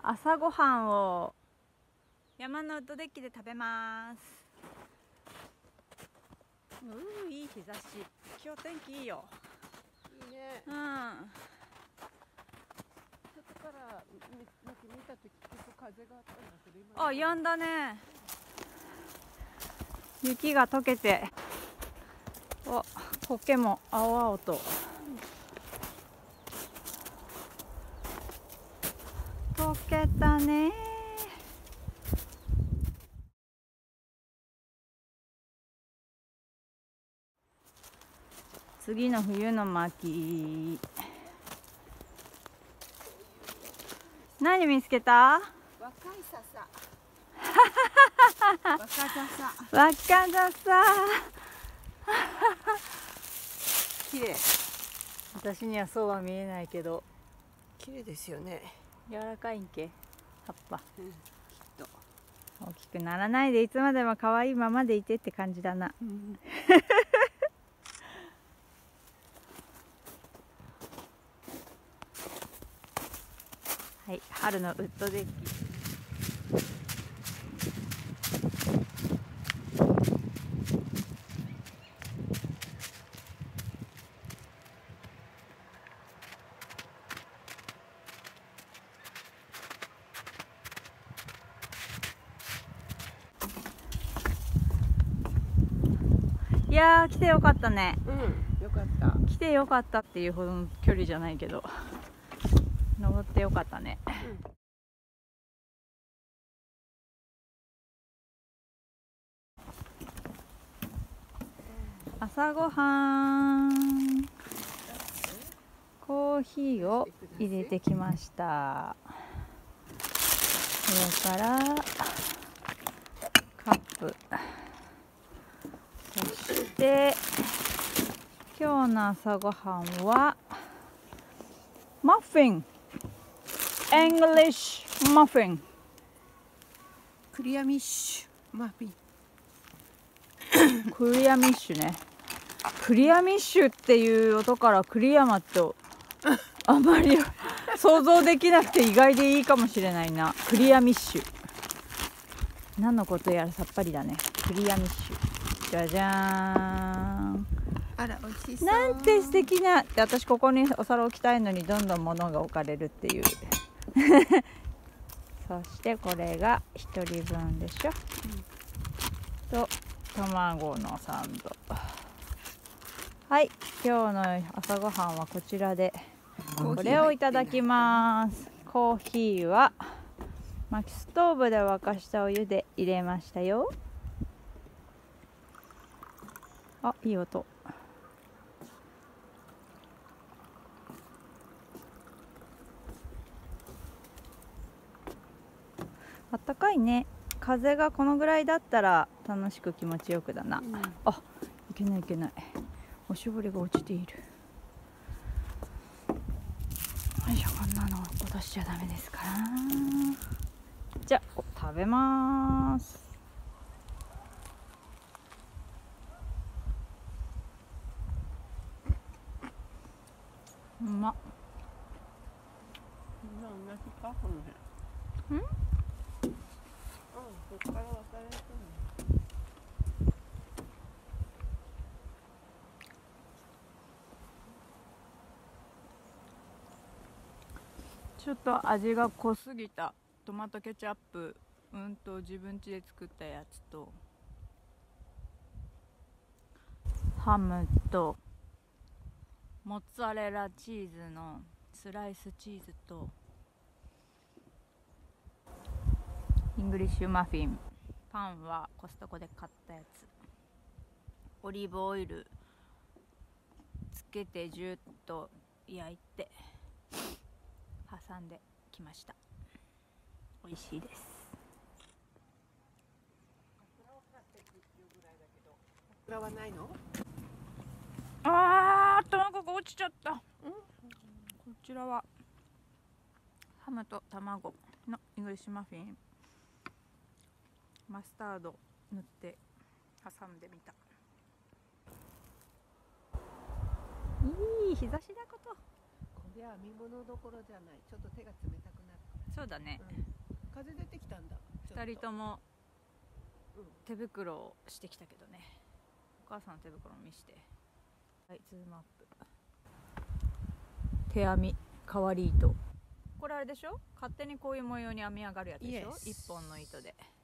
朝ごはんを山のウッドデッキで食べます。いい日差し。今日天気いいよ。 いいね。 うん。 外からなんか見た時結構風があったんだけど、 あ、止んだね。雪が溶けて、苔も青々と。溶けたね。次の冬の巻。何見つけた？ 若い笹。若笹。 若笹。綺麗。私にはそうは見えないけど。 綺麗ですよね。 柔らかいんけ、葉っぱ。 きっと。 大きくならないでいつまでも可愛いままでいてって感じだな。はい、春のウッドデッキ。いやー、来てよかったね。 よかった。 来てよかったっていうほどの距離じゃないけど、登ってよかったね。朝ごはん、コーヒーを入れてきました。それからカップ、そして今日の朝ごはんはマフィン、エングリッシュマフィン、 クリアミッシュマフィン。 クリアミッシュね。クリアミッシュっていう音からクリアマとあまり想像できなくて意外でいいかもしれないな。クリアミッシュ、何のことやらさっぱりだね。クリアミッシュ、じゃじゃーん。 あら、美味しそう。 なんて素敵な。で、私ここにお皿置きたいのにどんどん物が置かれるっていうそしてこれが1人分でしょ、と卵のサンド。はい、今日の朝ごはんはこちらでこれをいただきます。コーヒーは薪ストーブで沸かしたお湯で入れましたよ。あ、いい音。あったかいね。風がこのぐらいだったら楽しく気持ちよくだな。あ、いけないいけない。おしぼりが落ちている。よいしょ、こんなの落としちゃダメですから。じゃあ食べます。うまっ。うん？ そっから分かれてる。 ちょっと味が濃すぎたトマトケチャップ、自分家で作ったやつとハムとモッツァレラチーズのスライスチーズとイングリッシュマフィン。パンはコストコで買ったやつ。オリーブオイルつけてジュッと焼いて挟んできました。美味しいです。 桜はないの？ 卵が落ちちゃった。こちらはハムと卵のイングリッシュマフィン。マスタード塗って挟んでみた。いい日差しだこと。 これは見物どころじゃない。ちょっと手が冷たくなる。 そうだね、 風出てきたんだ。 2人ともうん手袋をしてきたけどね。お母さんの手袋見して。はい、ズームアップ。手編み変わり糸、これあれでしょ、勝手にこういう模様に編み上がるやつでしょ、 Yes 1本の糸で。